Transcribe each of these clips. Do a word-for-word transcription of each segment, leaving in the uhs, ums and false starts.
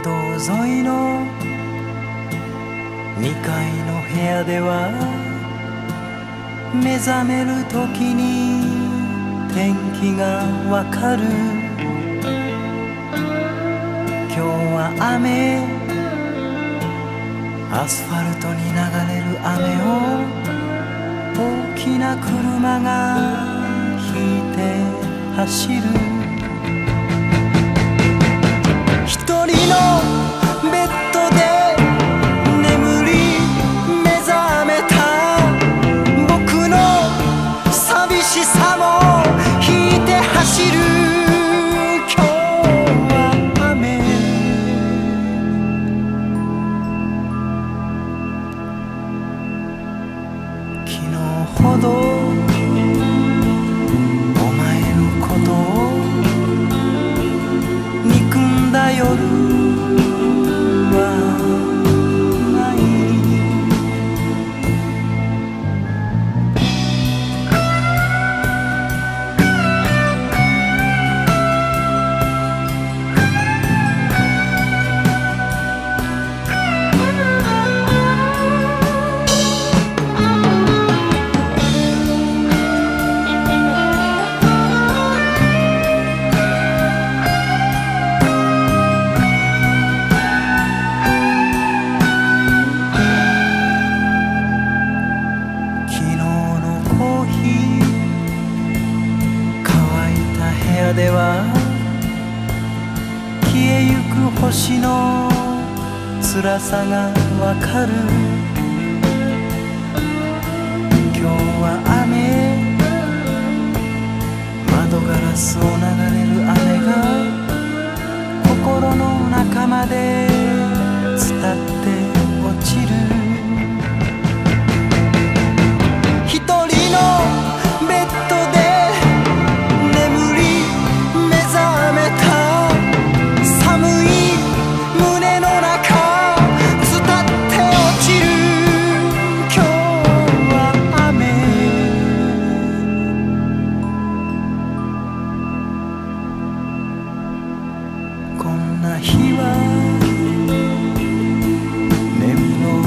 道沿いのにかいの部屋では目覚める時に天気がわかる。今日は雨、アスファルトに流れる雨を大きな車が引いて走る。一人のベッドで眠り目覚めた僕の寂しさも引いて走る。今日は雨、昨日ほどお前のことを憎んだ夜はでは消えゆく星の辛さがわかる。今日は雨、窓ガラスを流れる雨が心の中まで伝って落ちる。一人のベッドで日は眠ろ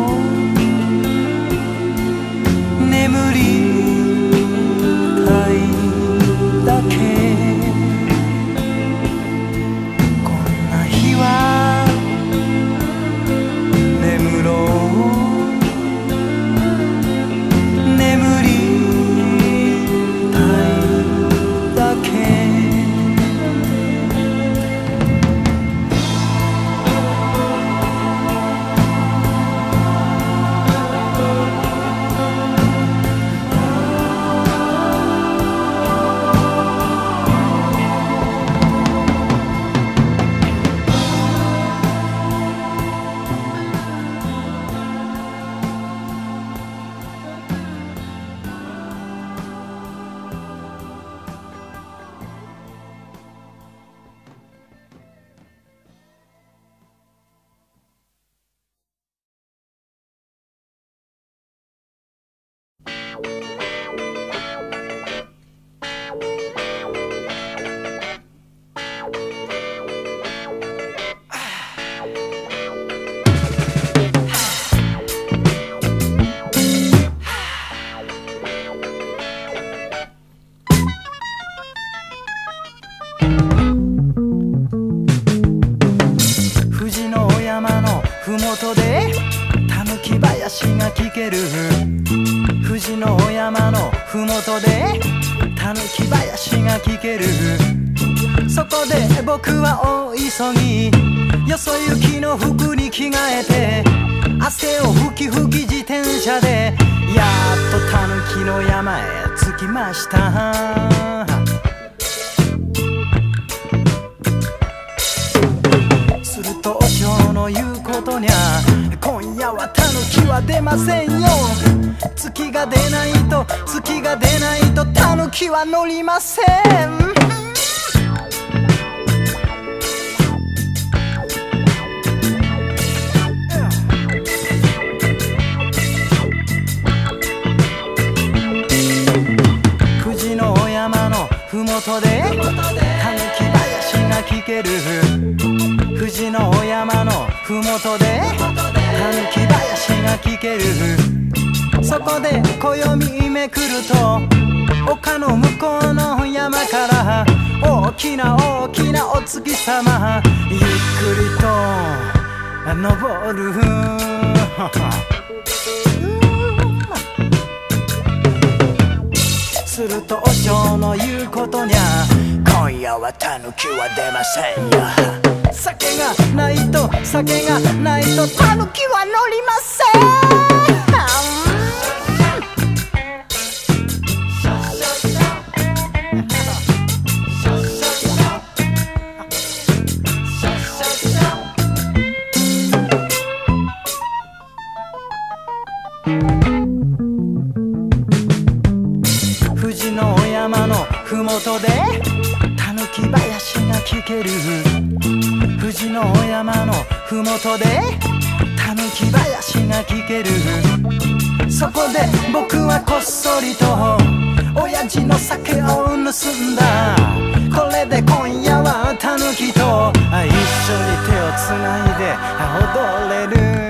う、眠りたいだけ。こんな日は眠ろう、眠りたいだけ。麓でたぬき林が聞ける。富士の山のふもとでたぬき林が聞ける。そこで僕は大急ぎよそ行きの服に着替えて汗を拭き拭き自転車でやっとたぬきの山へ着きました。すると今日の言うことにゃ今夜はたぬきは出ませんよ。月が出ないと月が出ないとたぬきは乗りません。富士の山のふもとでたぬき林が聞ける。富士士の山のふもとでたぬき林が聞ける。そこで暦めくると丘の向こうの山から大きな大きなお月様ゆっくりと昇る。すると和尚の言うことにゃ、今夜はタヌキは出ませんよ。酒がないと酒がないとタヌキは乗りません。富士の山のふもとでたぬき林が聞ける。富士の山のふもとでたぬき林が聞ける。そこで僕はこっそりと親父の酒を盗んだ。これで今夜はたぬきと一緒に手をつないで踊れる。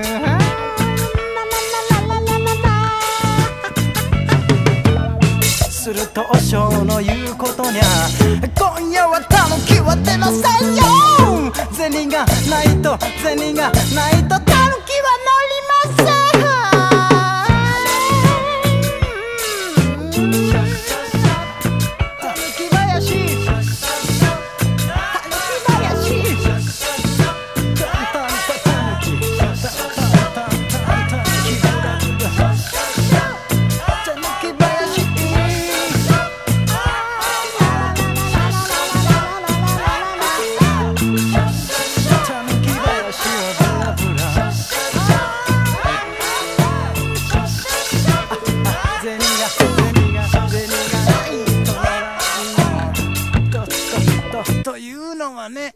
すると和尚の言うことにゃ、今夜はタヌキは出ませんよ。銭がないと銭がないとタヌキは乗りません。タヌキ林タヌキ林タンタンタタヌキタンタンタタヌキタヌキ林というのはね。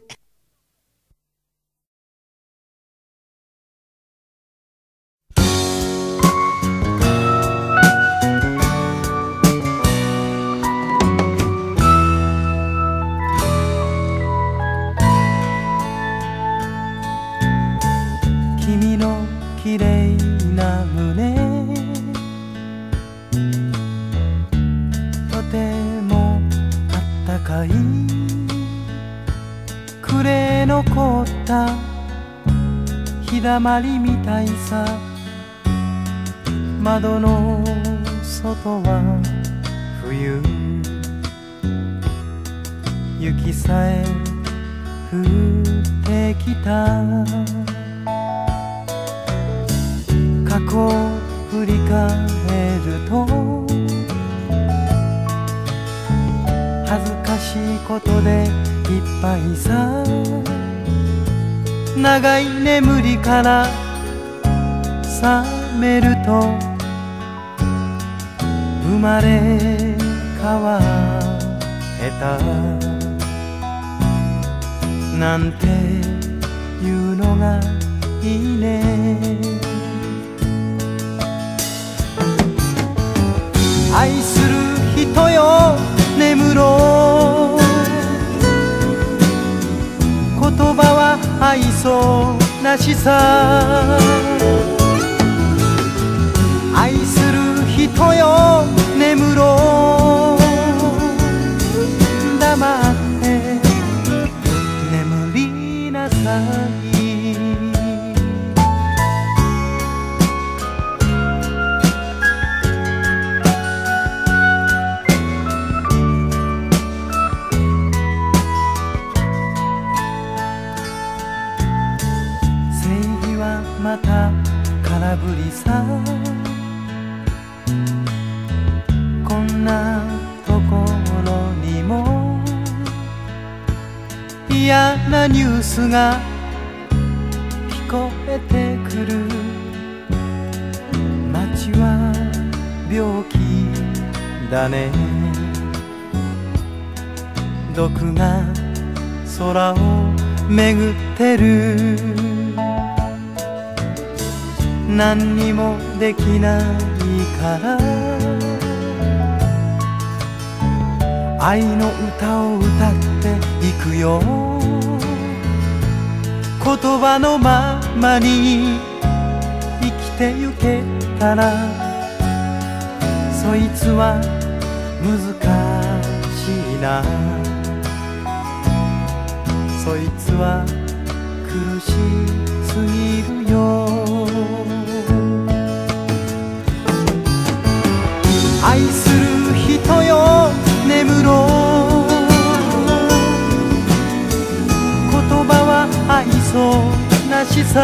君の綺麗な胸とてもあったかい。暮れ残った日だまりみたいさ。窓の外は冬、雪さえ降ってきた。過去を振り返ると恥ずかしいことでいっぱいさ。長い眠りから覚めると生まれ変わったなんていうのがいいね。愛する人よ眠ろう。言葉は愛想なしさ。愛する人よ眠ろう。黙って眠りなさい。また空振りさ。こんなところにも嫌なニュースが聞こえてくる。街は病気だね。毒が空を巡ってる。何にもできないから愛の歌を歌っていくよ。 言葉のままに生きてゆけたら、そいつは難しいな。そいつは苦しすぎるよ。愛する人よ眠ろう。言葉は愛想なしさ。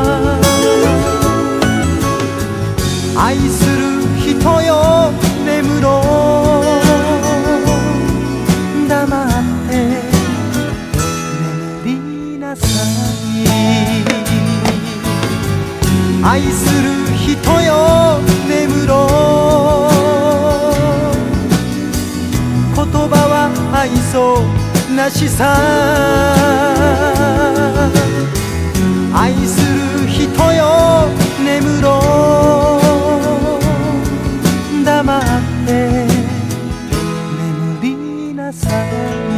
愛する人よ眠ろう。黙って眠りなさい。愛する人よ眠ろう。言葉は愛想なしさ。愛する人よ眠ろう。黙って眠りなさい。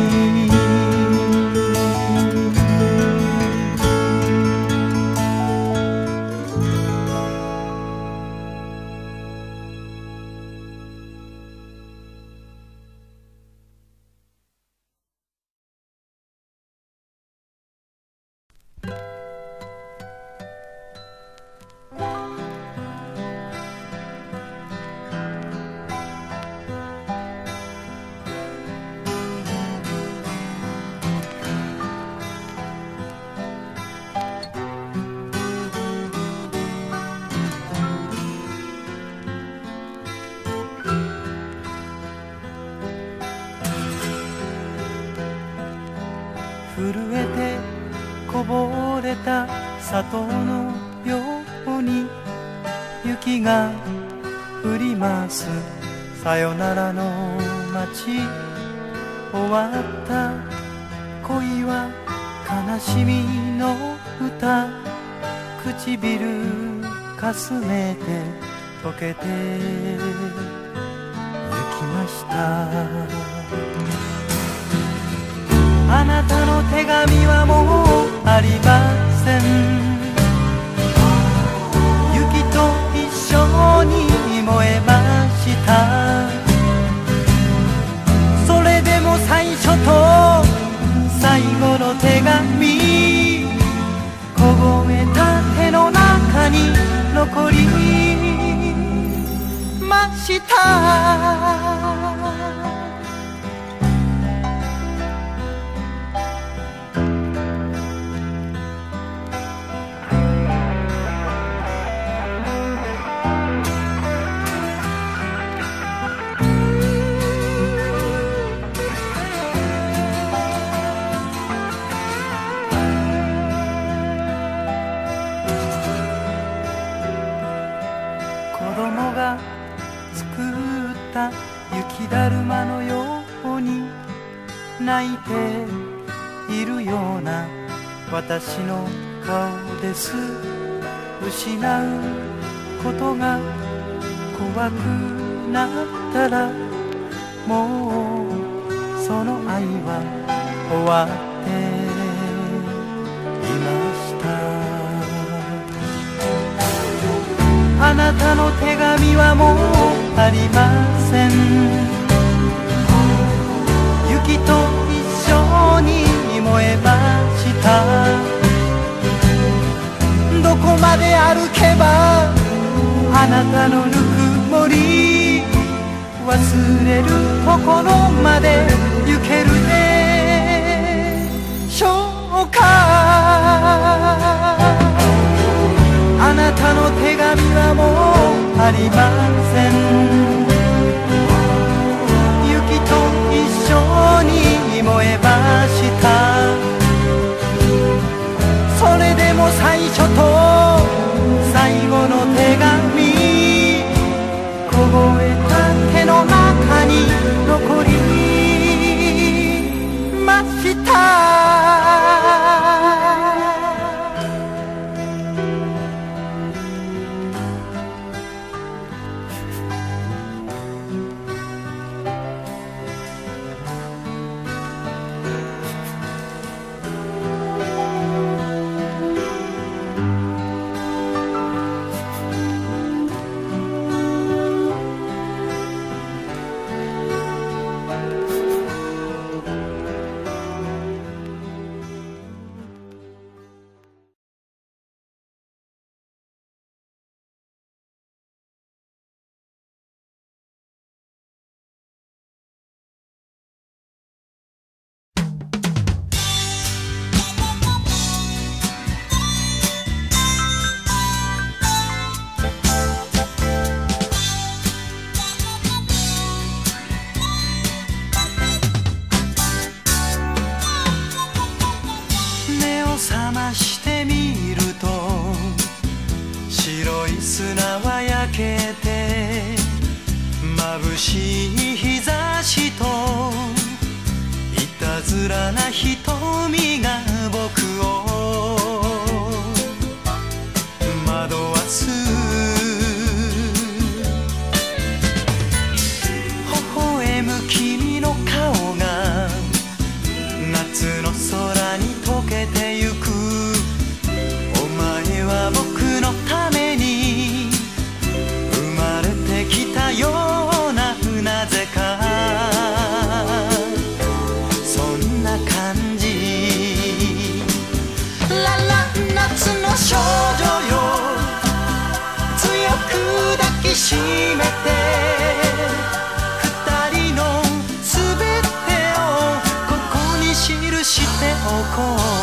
震えてこぼれた砂糖のように雪が降ります。さよならの街、終わった恋は悲しみの歌。唇かすめて溶けてゆきました。あなたの手紙はもうありません。雪と一緒に燃えました。それでも最初と最後の手紙、凍えた手の中に残りました。雪だるまのように泣いているような私の顔です。失うことが怖くなったら、もうその愛は終わっていました。あなたの手紙はもうありません。雪と一緒に燃えました。どこまで歩けばあなたのぬくもり、忘れるところまで行けるでしょうか。あなたの手紙はもうありません。雪と一緒に燃えました。それでも最初と最後の手紙、凍えた手の中に残りました。 む君の顔が夏の空に溶けてゆく。お前は僕のために生まれてきたような、なぜかそんな感じ。ララ夏の少女よ、強く抱きしめて二人のすべてをここに記しておこう。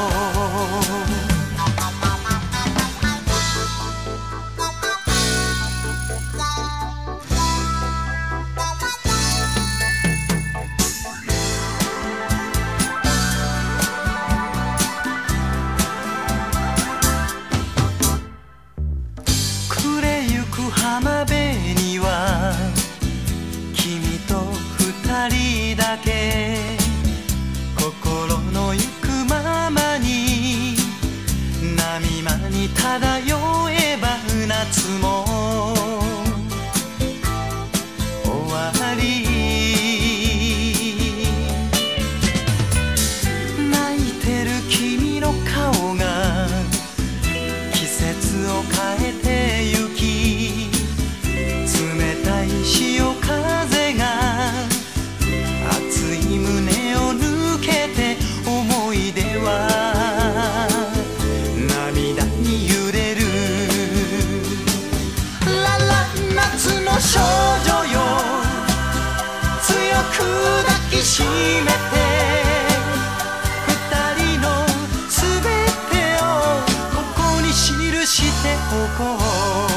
浜辺には君と二人だけ、心の行くままに波間に漂えば夏も終わり。泣いてる君の顔が季節を変えてゆき、冷たい潮風が熱い胸を抜けて、思い出は涙に揺れる。ララ夏の少女よ、強く抱きしめて二人のすべてをここに記しておこう。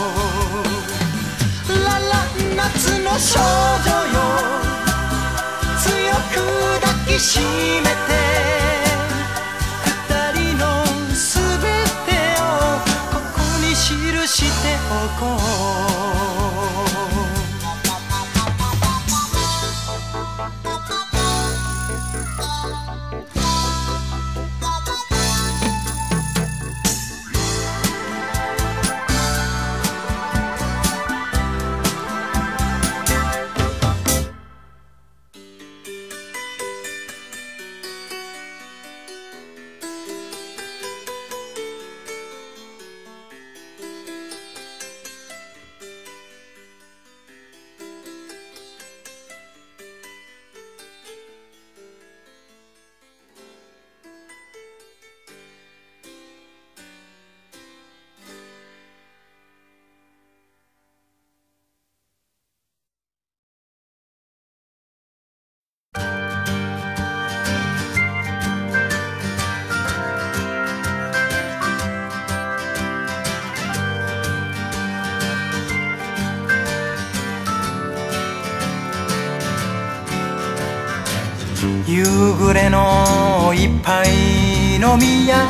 夏の少女よ、強く抱きしめて二人のすべてをここに記しておこう。夕暮れの一杯飲み屋、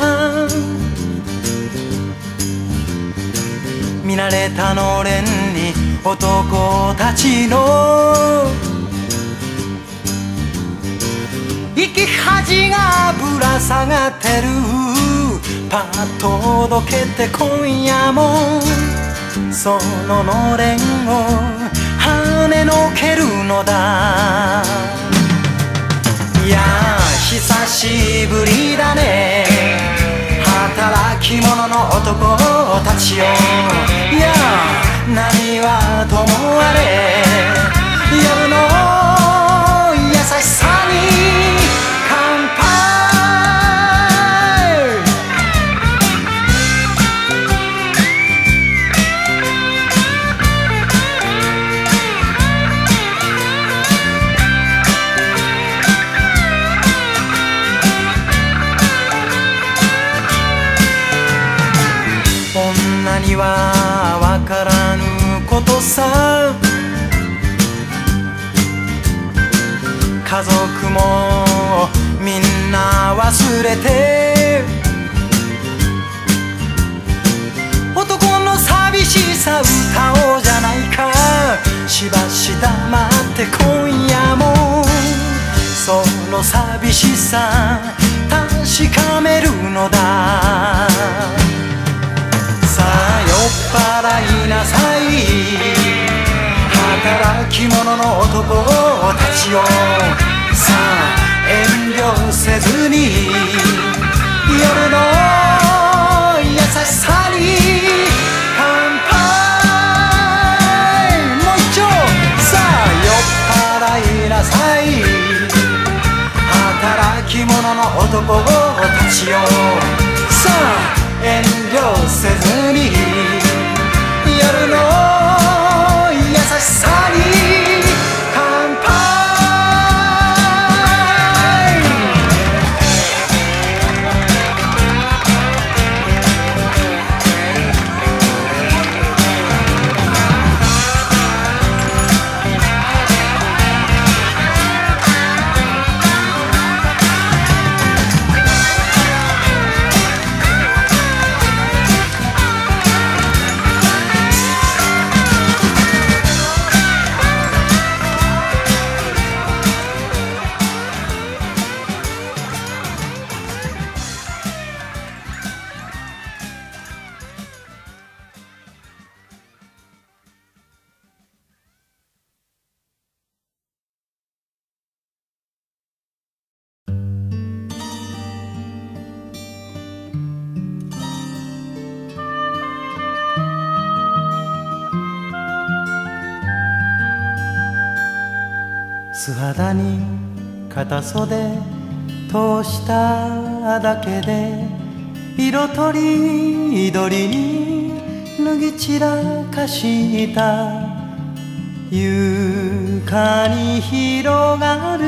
見慣れたのれんに男たちの生き恥がぶら下がってる。パッと届けて今夜もそののれんを跳ねのけるのだ。いや久しぶりだね、働き者の男たちよ。いや何はともあれ夜の優しさに乾杯。女にはわからぬことさ、家族もみんな忘れて、男の寂しさ歌おうじゃないか。しばし黙って今夜もその寂しさ確かめるのだ。さあ酔っ払いなさい、 働き者の男たちよ、さあ遠慮せずに夜の優しさに乾杯。もう一丁、さあ酔っ払いなさい、働き者の男たちよ、さあ遠慮せずに夜の優しさに乾杯。素肌に片袖通しただけで色とりどりに脱ぎ散らかした床に広がる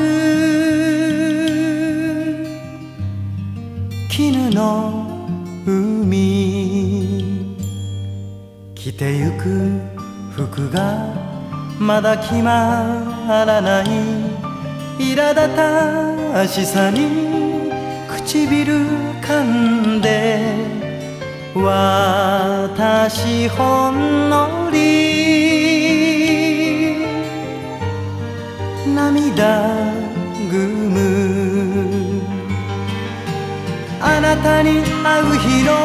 絹の海、着てゆく服がまだ決まらない苛立たしさに唇噛んで、私ほんのり涙ぐむ。あなたに会う日の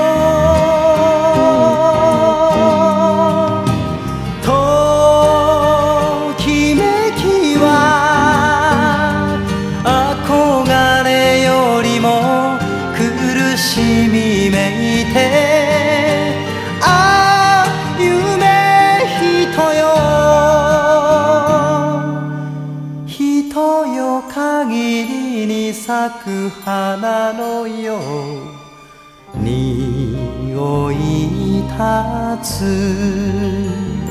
めいて、ああ夢人よ人よ限りに咲く花のよう匂い立つ。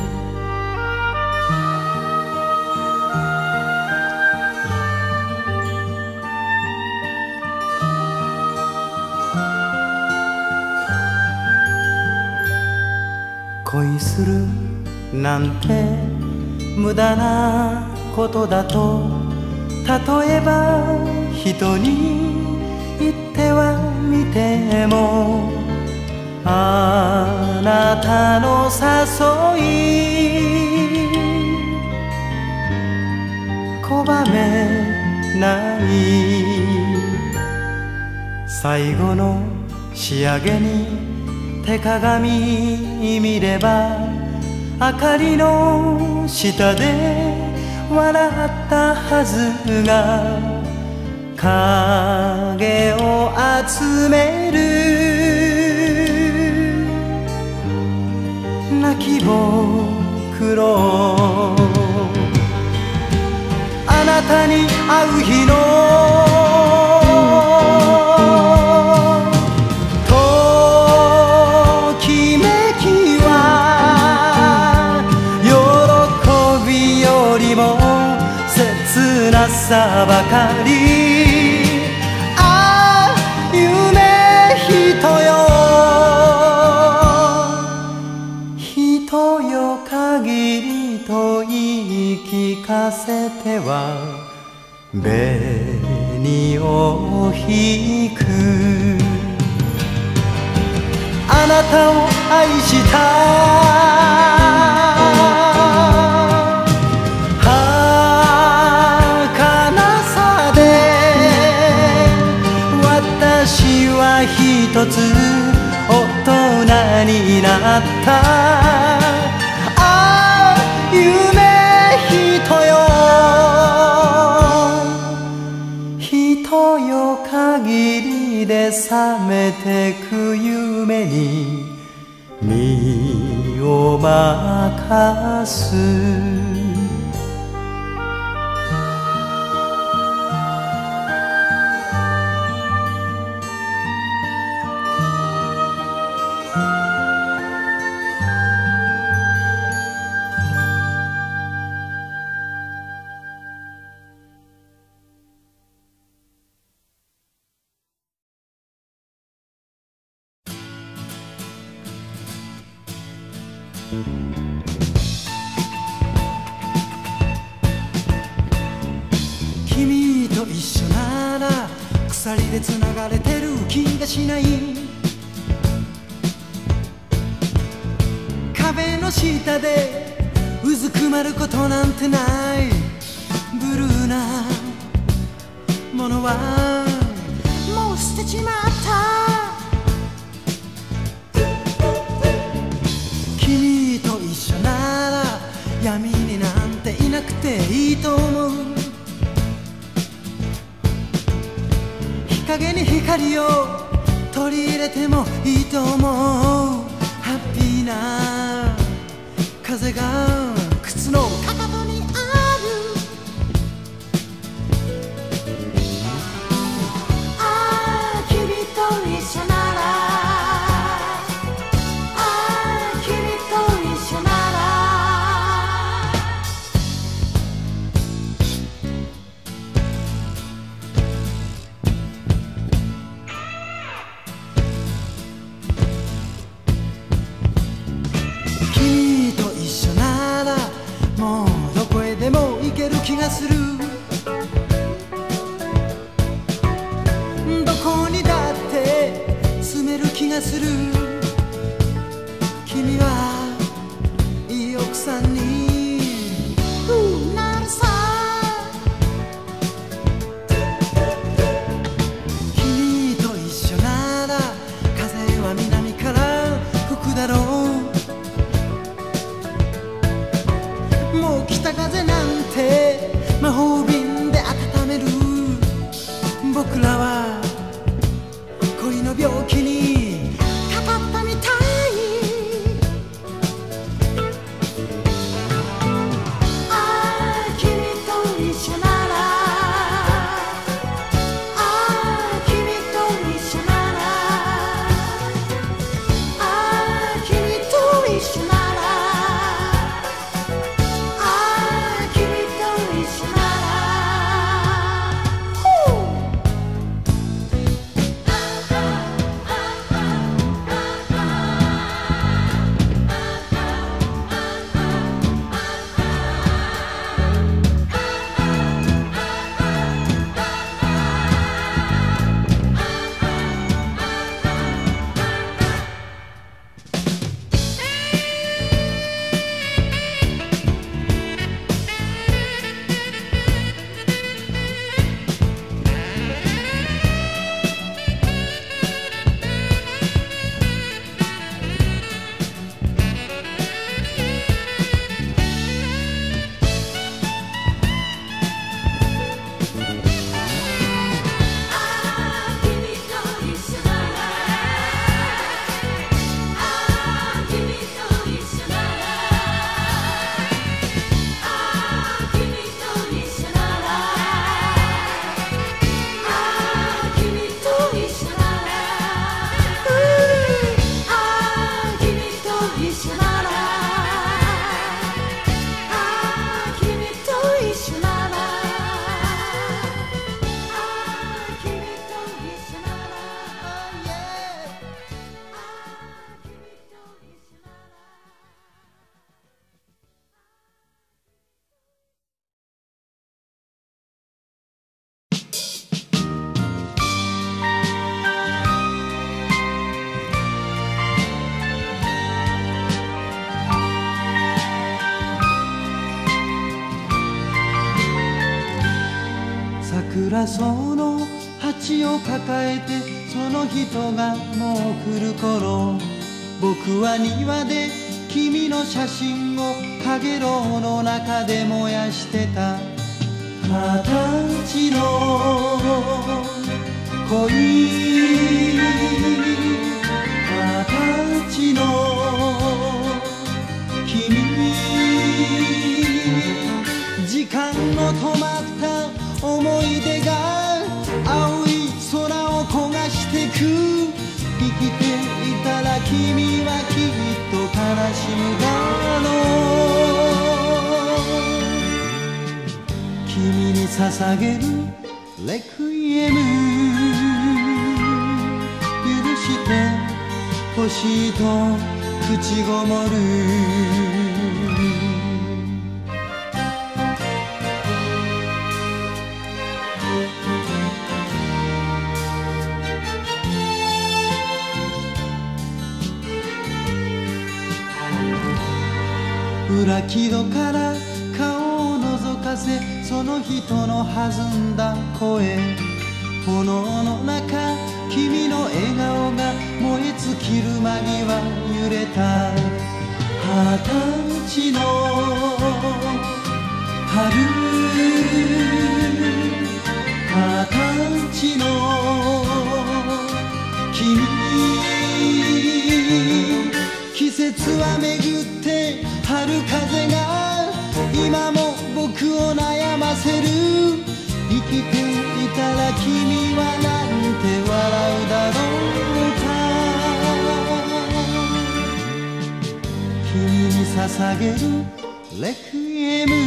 恋するなんて無駄なことだと例えば人に言ってはみても、あなたの誘い拒めない。最後の仕上げに手鏡見れば明かりの下で笑ったはずが影を集める。泣きぼくろあなたに会う日のさばかり、ああ夢人よ人よ限りと言い聞かせては紅を引く。あなたを愛した一つ大人になった。ああ夢覚めてく夢に身を任す。君と一緒なら鎖でつながれてる気がしない。壁の下でうずくまることなんてない。ブルーなものはもう捨てちまった。君と一緒なら闇になんていなくていいと思う。日陰に光を取り入れてもいいと思う。ハッピーな風が靴のかかとにある。ああ君と一緒なら、ああ君と一緒なら。君と一緒ならもうどこへでも行ける気がする。どこにだって住める気がする。君はいい奥さんになるさ。君と一緒なら風は南から吹くだろう。もう北風なんて魔法瓶で温める。僕らは恋の病気にかかったみたい。ああ君と一緒なら、ああ君と一緒なら、ああ君と一緒なら、ああ君と一緒なら。桜草の鉢を抱えてその人がもう来る頃、僕は庭で君の写真をかげろうの中で燃やしてた。二十歳の恋思い出が青い空を焦がしてく。生きていたら君はきっと悲しむだろう。君に捧げるレクイエム、許してほしいと口ごもる。裏木戸から顔を覗かせ、その人の弾んだ声、炎の中君の笑顔が燃え尽きる間際揺れた。二十歳の春、二十歳の君、季節は巡って春風が今も僕を悩ませる。生きていたら君はなんて笑うだろうか。君に捧げるレクイエム、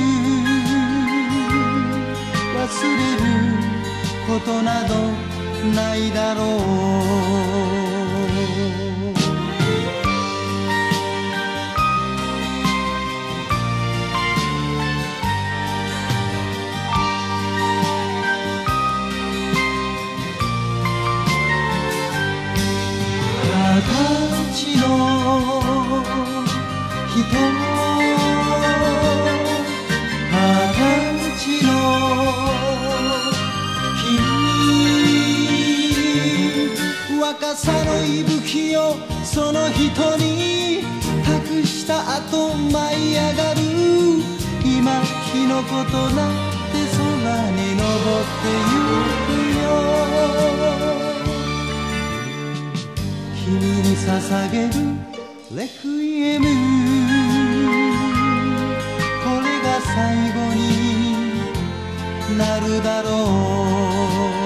忘れることなどないだろう。二十歳の人、二十歳の君、若さの息吹をその人に託した後舞い上がる。今火の粉となって空に昇ってゆくよ。君に捧げるレクイエム、これが最後になるだろう。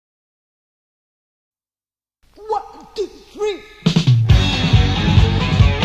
One, two, three.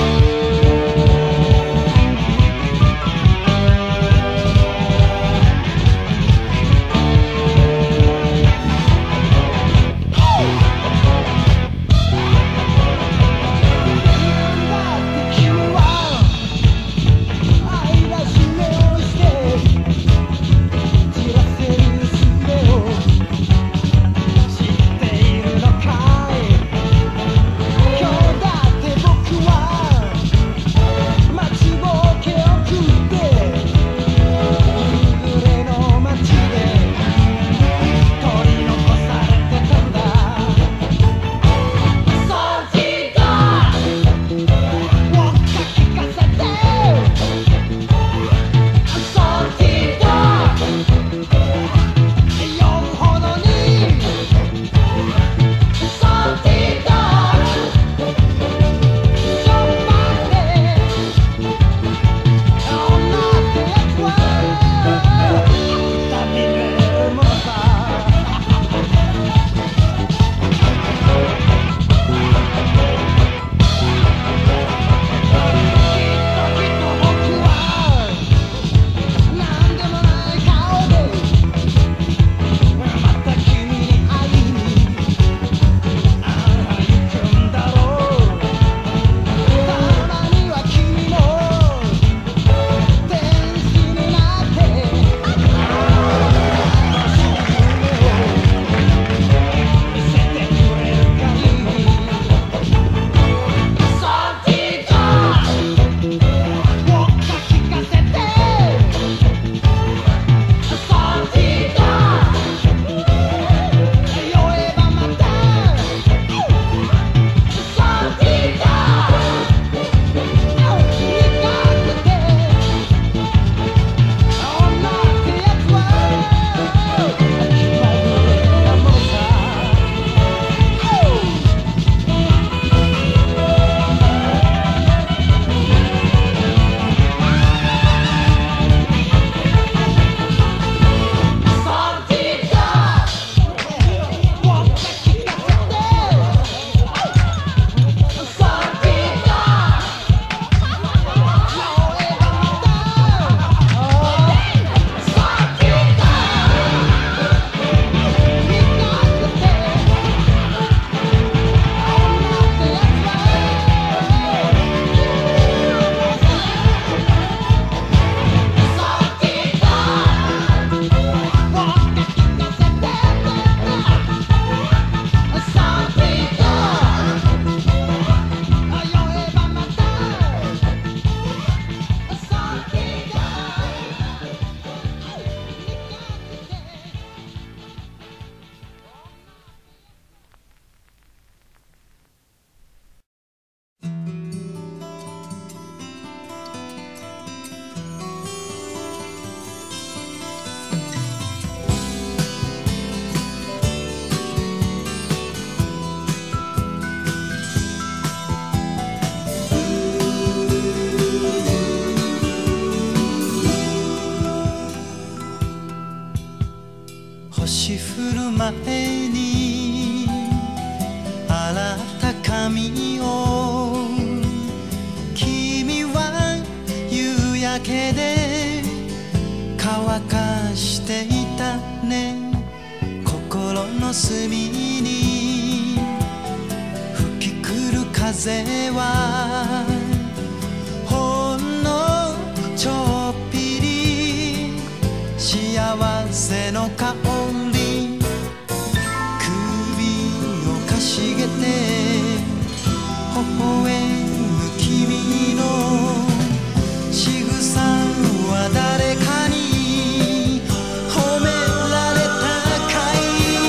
前に洗った髪を君は夕焼けで乾かしていたね。心の隅に吹き来る風はほんのちょっぴり幸せの香り。首をかしげて微笑む君の仕草は誰かに褒められたかい。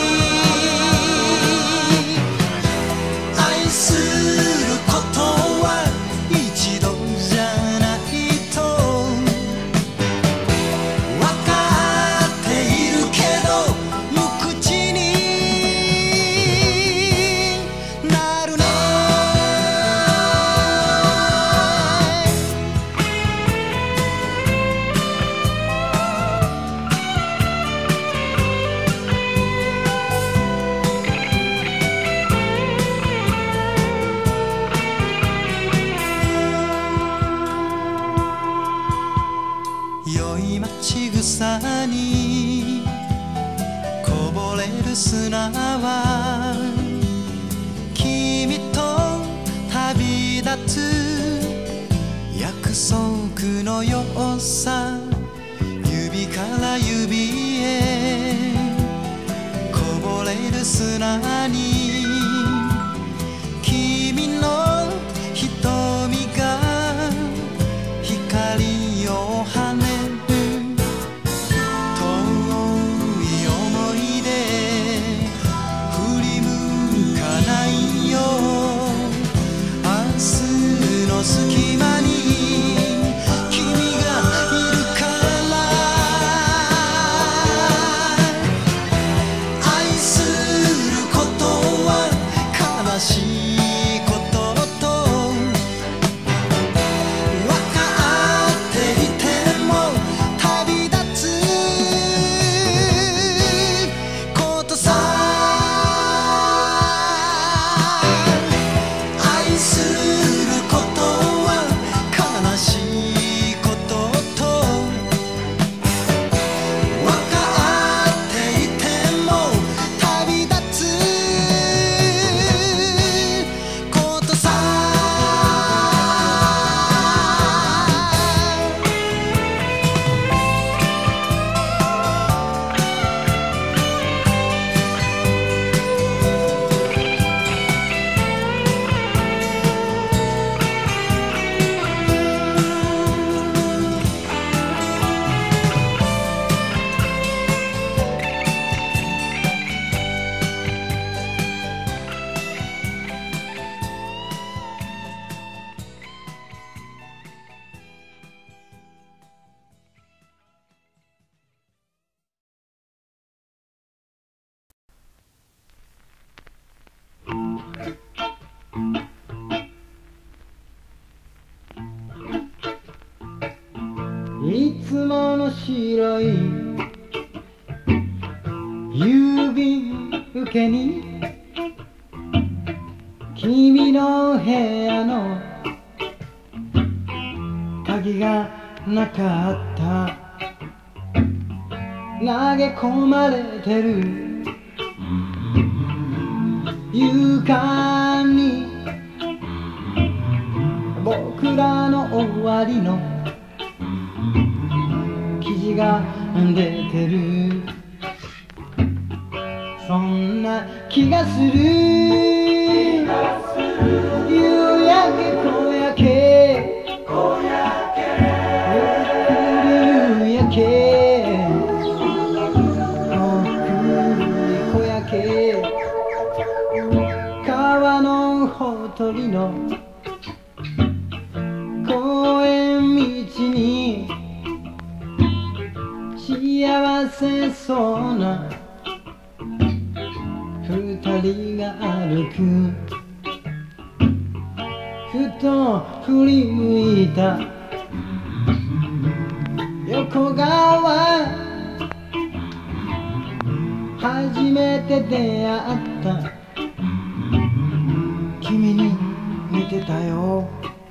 愛することは一度じゃないと分かっているけど無口になるね。良い町草にこぼれる砂は君と旅立つ約束のようさ。指から指へこぼれる砂に君の瞳が光を放ねる。遠い思い出振り向かないよ。明日の隙間に君がいるから愛することは悲しいことと分かっていても旅立つことさ。愛することは悲しいことと分かっていても旅立つことさ。いつもの白い郵便受けに君の部屋の鍵がなかった。投げ込まれてる床に僕らの終わりの記事が出てる。そんな気がする。夕焼け小焼け夕焼け小焼け川のほとりの公園道に幸せそうな二人が歩く。ふと振り向いた横顔初めて出会った君に似てたよ。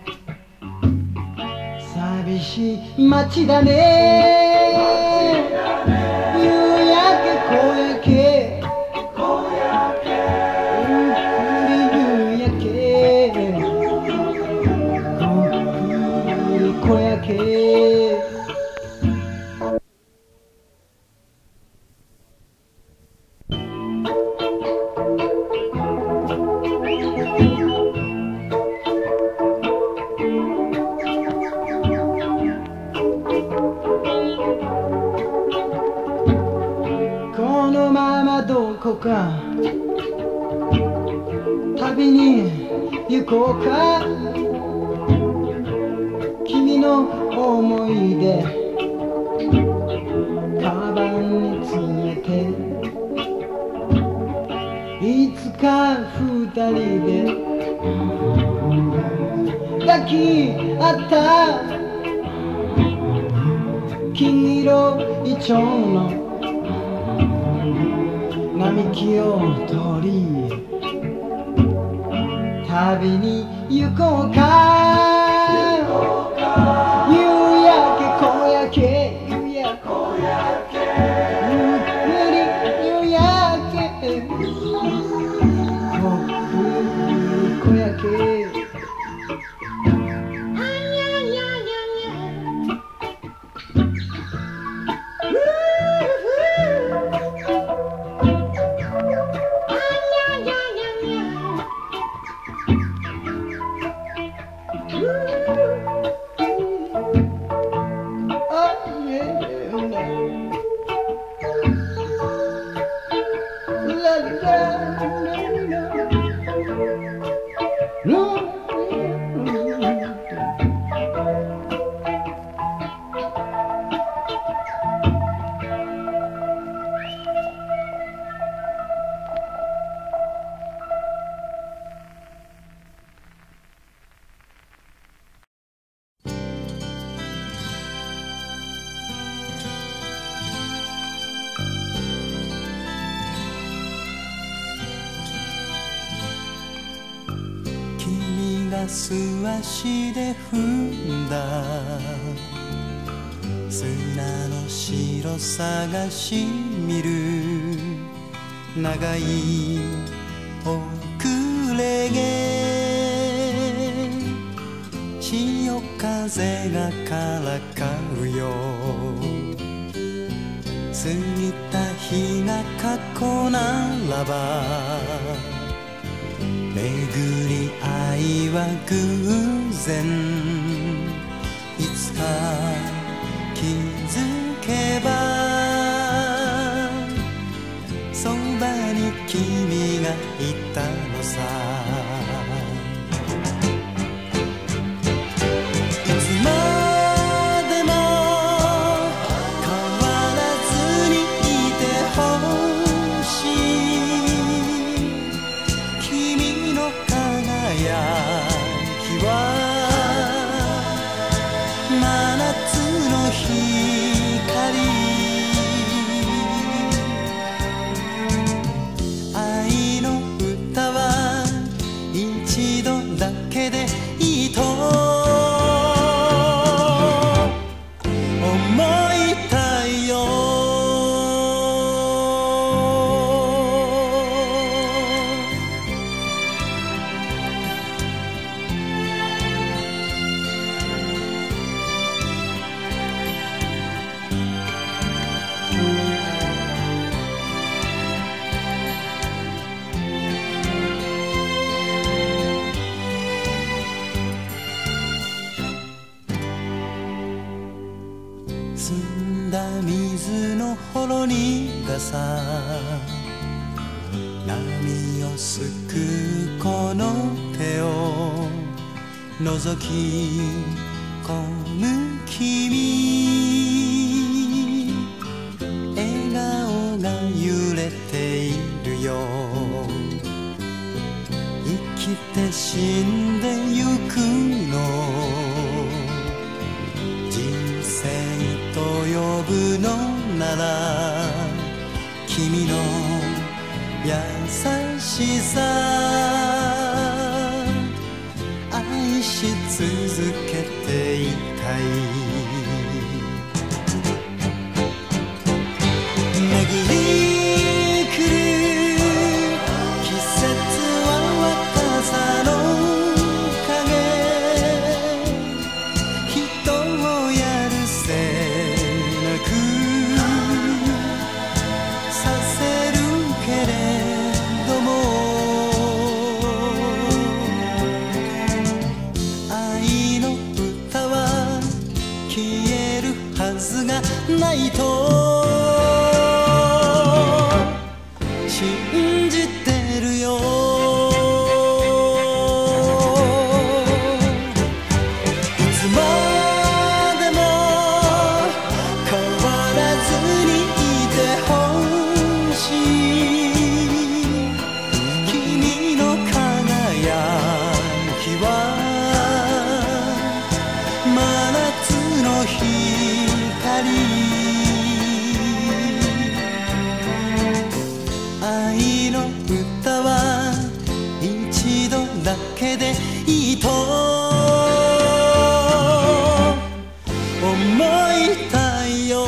寂しい街だね、夕焼け小焼け、ゆっくり夕焼け、ゆっくり小焼け。このままどこか旅に行こうか。君の思い出カバンに詰めて、いつか二人で抱き合った金色イチョウの並木を通り旅に行こうか。夕焼け小焼け、夕焼けゆっくり夕焼け、ゆっくり小焼け。素足で踏んだ砂の白さがしみる長い遅れ毛、潮風がからかうよ。過ぎた日が過去ならば巡り合いは偶然、いつか気づけばそばに君がいたのさ。いつまでも変わらずにいてほしい。君の輝きは真夏の光、愛の歌は一度だけでいいと思いたいよ。澄んだ水のほろ苦さ、波をすくうこの手を覗き込む君、笑顔が揺れているよ。生きて死んでゆくの人生と呼ぶのなら君君の優しさ愛し続けていたい巡り来る季節は若さの影人をやるせなくさせるけれども愛の歌は消えるはずがないと信じてるよいつまでも変わらずにいてほしい君の輝きは真夏の光愛の歌は一度だけでいいと思いたいよ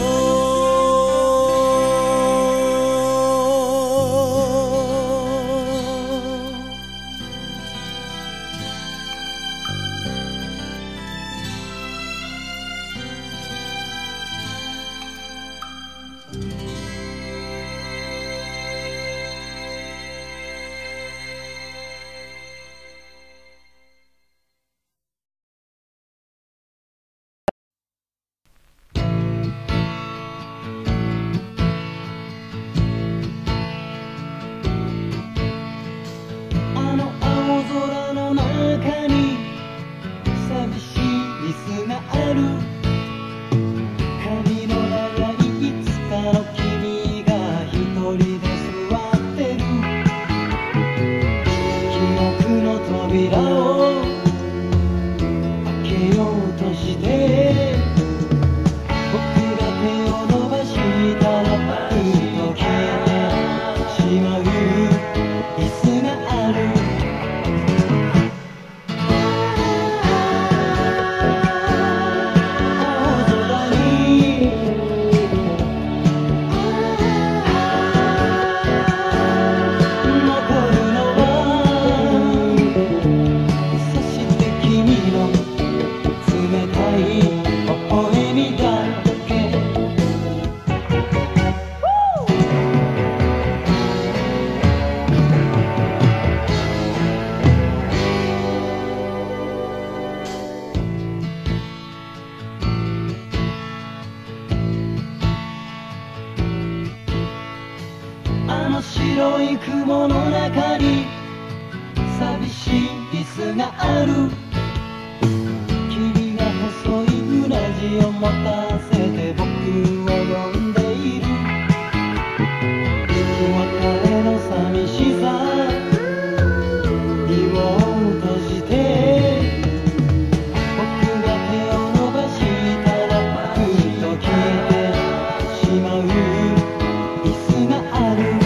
あの青空の中に寂しい椅子がある髪の長いいつかの君が一人で座ってる記憶の扉を開けようとして僕が手を伸ばしたらパクリと消えてしまう椅子がある青空に残るのはそして君の冷たい微笑みだけあの白い雲の中に寂しい椅子がある君が細いうなじを持たせて僕を呼んでいる別れの寂しさ胃を閉じて僕が手を伸ばしたらパクリと消えてしまう椅子がある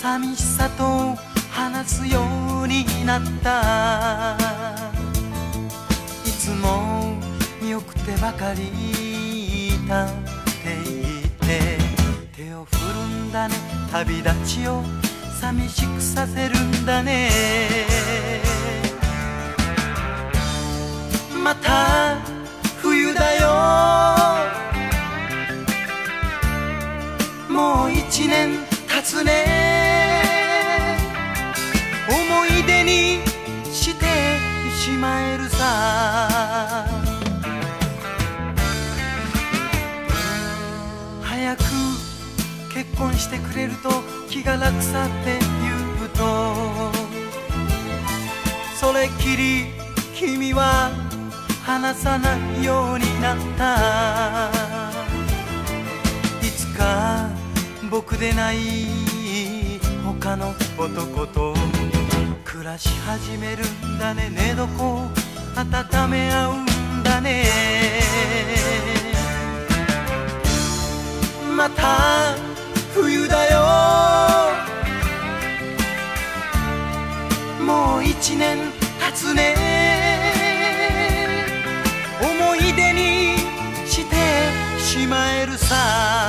寂しさと話すようになった。いつも見送ってばかりいたって言って手を振るんだね。旅立ちを寂しくさせるんだね。また冬だよ、もう一年経つね。思い出にしてしまえるさ。早く結婚してくれると気が楽さって言うと、それっきり君は話さないようになった。いつか僕でない他の男と暮らし始めるんだね。寝床を温め合うんだね。また冬だよ、もう一年経つね。思い出にしてしまえるさ。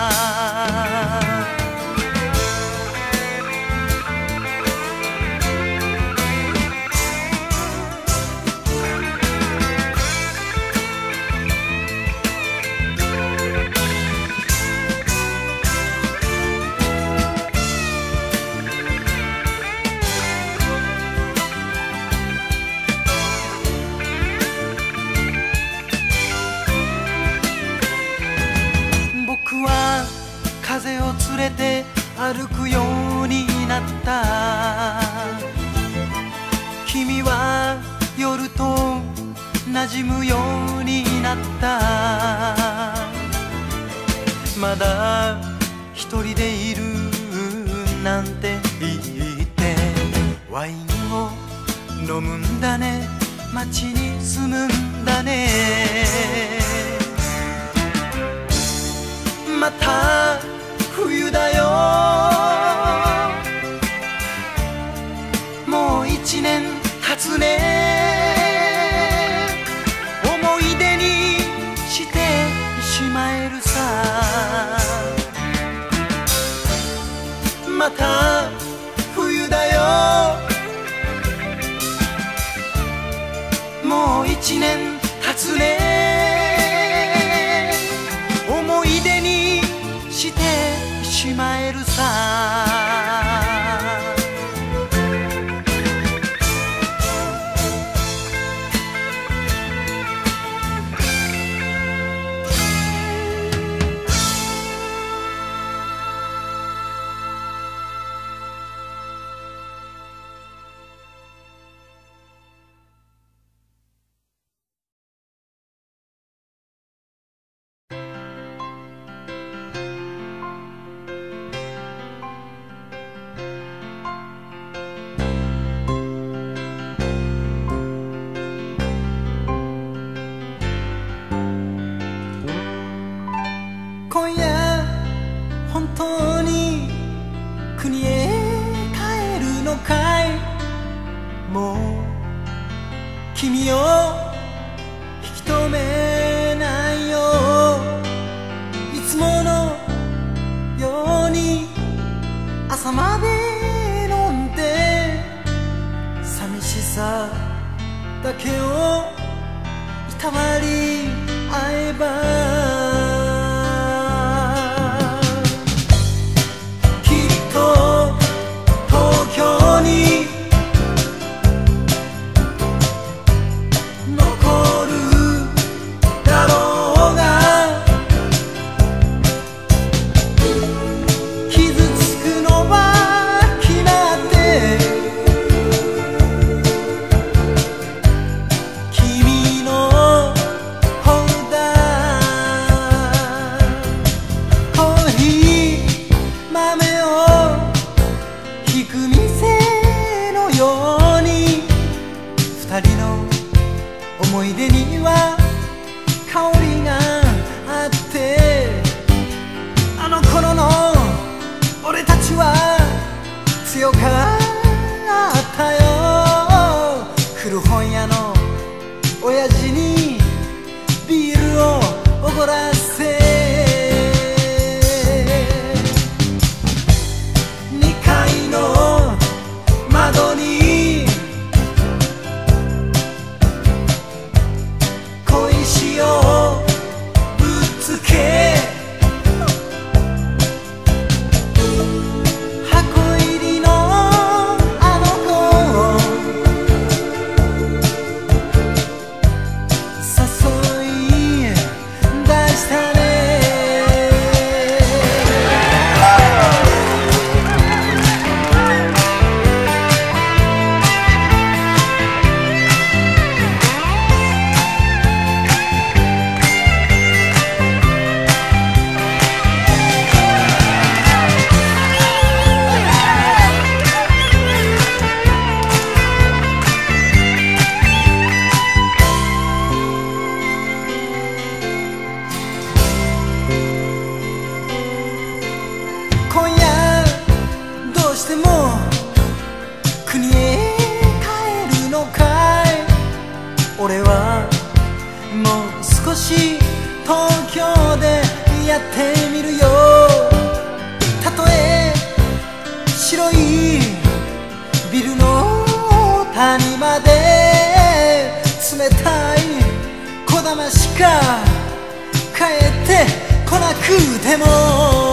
風を連れて歩くようになった。君は夜と馴染むようになった。まだ一人でいるなんて言ってワインを飲むんだね。街に住むんだね。また冬だよ、もう一年経つね。思い出にしてしまえるさ。また冬だよ、もう一年経つね。思い出にしてしまえるさ。今夜本当に国へ帰るのかい。もう君を引き止めないよ。いつものように朝まで飲んで寂しさだけをいたわり合えば、思い出には香りがあって、あの頃の俺たちは強強かったよ。古本屋の親父にビールをおごらせ、にかいの窓に小石をぶつけ、箱入りのあの子を誘い出したね。今夜どうしても国へ帰るのかい。俺はもう少し東京でやってみるよ。たとえ白いビルの谷まで冷たい小玉しか帰ってこなくても